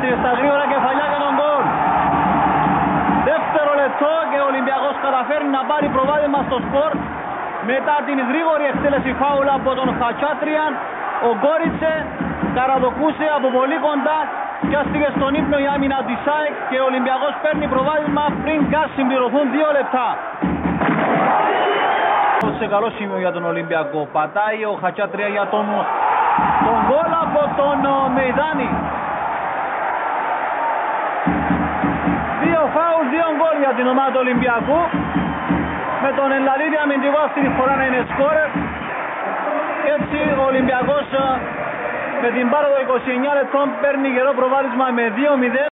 Στα γρήγορα κεφαλιά για τον γκολ. Δεύτερο λεπτό και ο Ολυμπιακός καταφέρνει να πάρει προβάδισμα στο σκορ μετά την γρήγορη εκτέλεση φάουλα από τον Χατσάτριαν. Ο Γκόριτσε καραδοκούσε από πολύ κοντά, πιάστηκε στον ύπνο η άμυνα της ΑΕΚ και ο Ολυμπιακός παίρνει προβάδισμα πριν καν συμπληρωθούν 2 λεπτά. Σε καλό σημείο για τον Ολυμπιακό. Πατάει ο Χατσάτρια για τον γκολ από τον Μεϊδάνη. 2 φάουλ, 2 γκολ για την ομάδα του Ολυμπιακού. Με τον Ελλαδίδη αμυντικό αυτή τη φορά να είναι σκόρερ. Έτσι ο Ολυμπιακός με την πάροδο 29 λεπτών παίρνει γερό προβάδισμα με 2-0.